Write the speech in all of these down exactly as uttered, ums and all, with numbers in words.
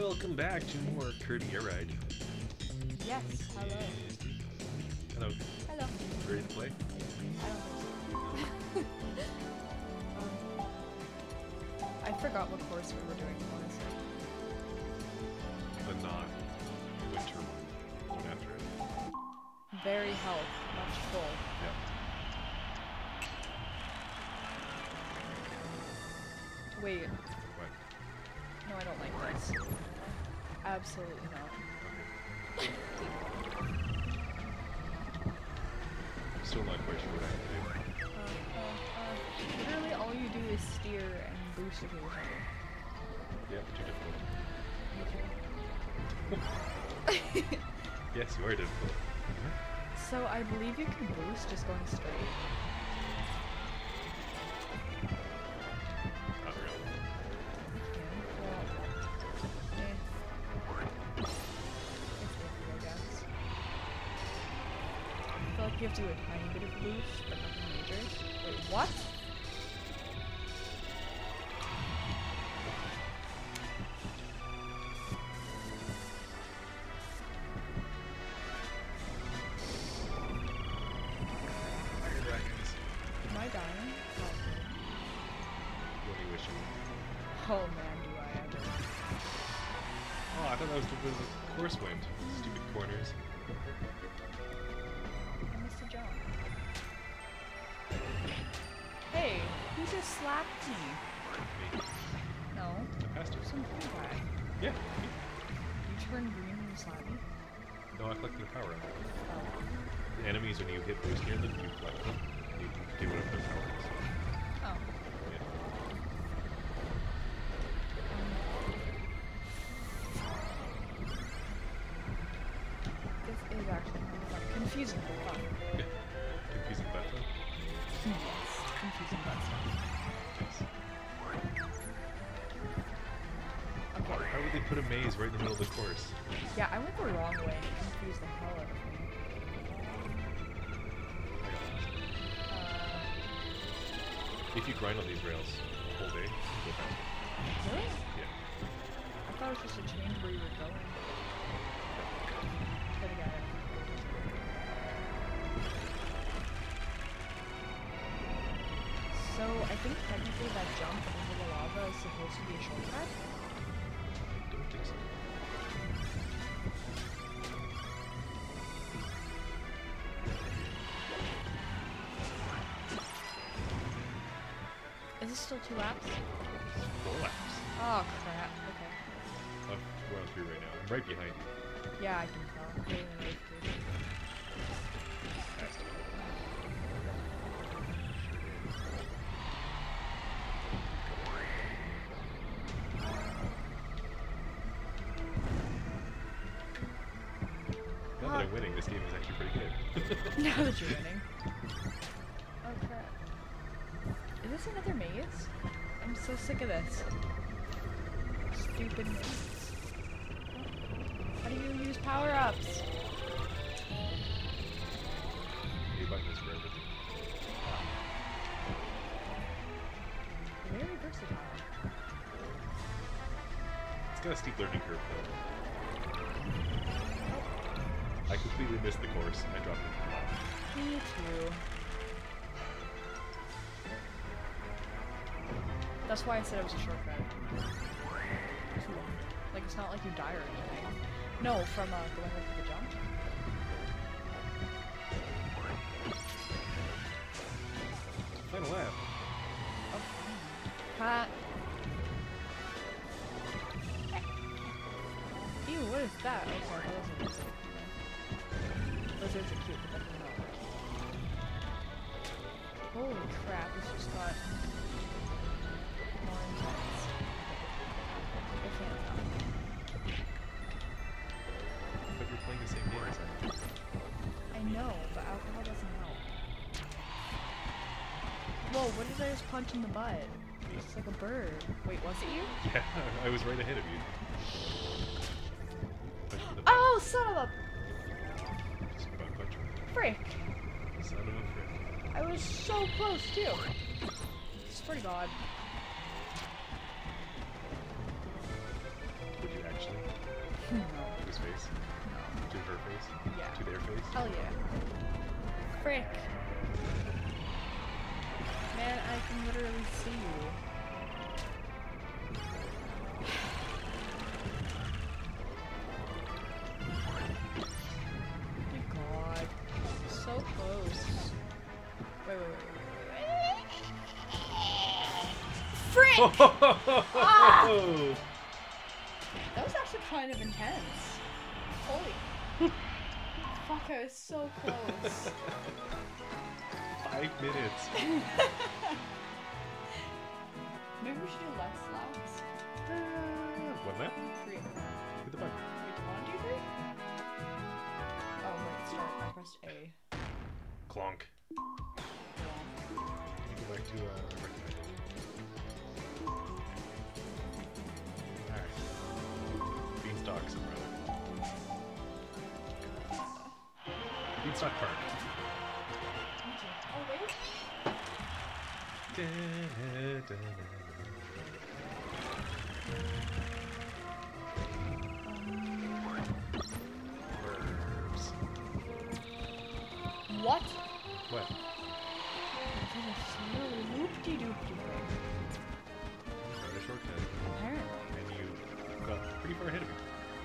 Welcome back to more Kirby Air Ride. Yes, hello. Hello. Hello. Ready to play? I don't think so. um, I forgot what course we were doing, honestly. The not winter one. One after it. Very health, much full. Yeah. Wait, What? no, I don't like this. Absolutely not. Still not quite sure what I have to do. Uh, uh, uh, literally all you do is steer and boost occasionally. Yeah, too difficult. Yes, you are difficult. So I believe you can boost just going straight. Not really. Well, eh. It's iffy, I guess. I feel like you have to do a tiny bit of boost, but nothing major. Wait, what? Fire dragons. Am I dying? You only wish you were. Oh, oh man, do I ever. Oh, I thought that was the way the course went. Stupid corners. I missed a jump. Hey, who just slapped me? Me. No, I passed her. some cool guy. Yeah. You turned green when you slapped me? No, I collected a power up. Oh. The enemies, when you hit boost near them, you collect them. You do whatever their power is. Oh. Yeah. This is actually kind of fun. Confusing but fun. Yeah. Confusing but fun. Yes, confusing but fun. Nice. Okay. How would they put a maze right in the middle of the course? Yeah, I went the wrong way and it confused the hell out of me. I got lost. Uh, If you grind on these rails the whole day, you go faster. really? Yeah. I thought it was just a change where you were going. But again, so I think technically that jump over the lava is supposed to be a shortcut. I don't think so. Is this still two laps? Four laps. Oh crap, okay. Oh, we're on three right now. I'm right behind you. Yeah, I can tell. Really, really good. Passed it. Now that I'm winning, this game is actually pretty good. Now that you're winning. Oh crap. Is this another maze? I'm so sick of this. Stupid maze. How do you use power-ups? A button is for everything. Very versatile. It's got a steep learning curve though. I completely missed the course. I dropped it from lava. Me too. That's why I said it was a shortcut. Too long. Like, it's not like you die or anything. No, from uh, going over the jump. Final lap. Oh, fine. Pat. Ew, what is that? Oh, sorry, that wasn't a lizard. Lizards are cute, but definitely not. Holy crap, this just got more intense. I can't tell. But you're playing the same game as I am. I know, but alcohol doesn't help. Whoa, what did I just punch in the butt? It's like a bird. Wait, was it you? Yeah, I was right ahead of you. Punch for the butt. Oh, son of a Just about punch for frick! the son of a frick. I was so close too. Swear to God. Would you actually? face? Yeah. To their face? Hell yeah. Frick. Man, I can literally see you. My god. So close. Wait, wait, wait, wait, wait. Frick! Ah! That was actually kind of intense. Holy. Fuck, I was so close. Five minutes. Maybe we should do less laps. Uh, one lap? Three. Hit the button. Wait, one, two, three? Oh, wait, start. I pressed A. Clonk. Yeah. Can you go back to uh, recommended? Alright. Beanstalk somewhere. Beanstalk Park. Oh, wait. Da, da, da, Verbs. What? What? Whoop-de-doop-de. Found a shortcut. Apparently. And you got pretty far ahead of me.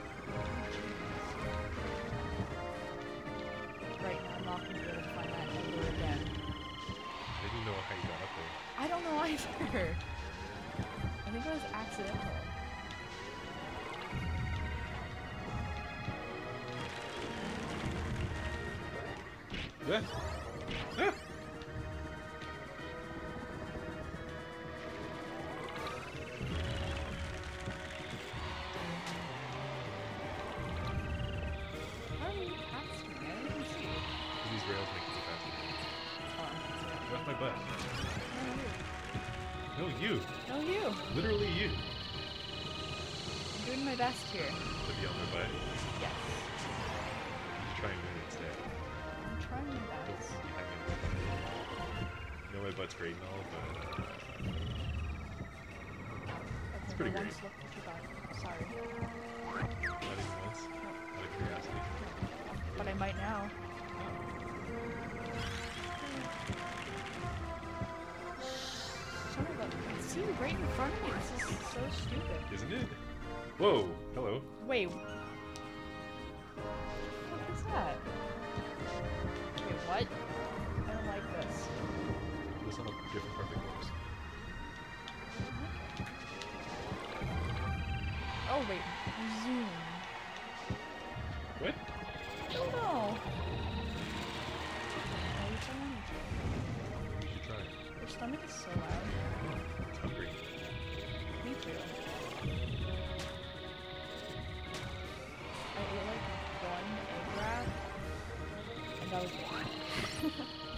Right, I'm not gonna be able to find that ever again. I didn't know how you got up there. I don't know either. I think it was accidental. Yeah. Ah. How are you past me? I didn't even see you. These rails make it so faster. Oh, Get off my butt. no, No, you. you. No, you. Literally you. I'm doing my best here. To be on my butt. Yes. You should try and move instead. I'm trying my Don't best. be behind me. I know my butt's great and all, but uh, Okay, pretty my great. one's looked too bad. Sorry. not even once. Out of curiosity. But I might now. Son of a... It's seen right in front of me. This is so stupid. Isn't it? Whoa! Hello. Wait. What is that? Wait, what? I don't like this. This on a different part of the course. Oh, wait. Zoom. What? Oh, no. Oh, you're telling me to. You should try it. Your stomach is so loud. It's hungry. Me too. I ate like one egg wrap, and that was it.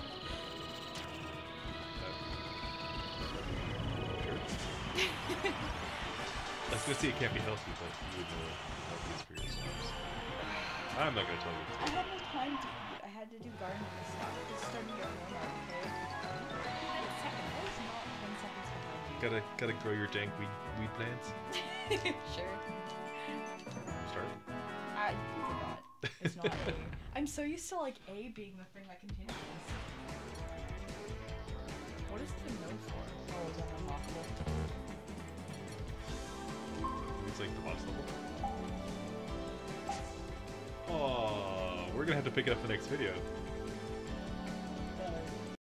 Sure. I was gonna say it can't be healthy, but you would know what healthy is for yourselves. I'm not gonna tell you. I had no time to eat. I had to do gardening and stuff. It's starting to get warm out, okay? Ten seconds. That was not ten seconds behind you. Gotta gotta grow your dank weed weed plants. Sure. Start. I forgot. It's not A. I'm so used to like A being the thing that continues. What is the no for? Oh, is that unlockable? It's like the boss level. Oh, we're gonna have to pick it up the next video.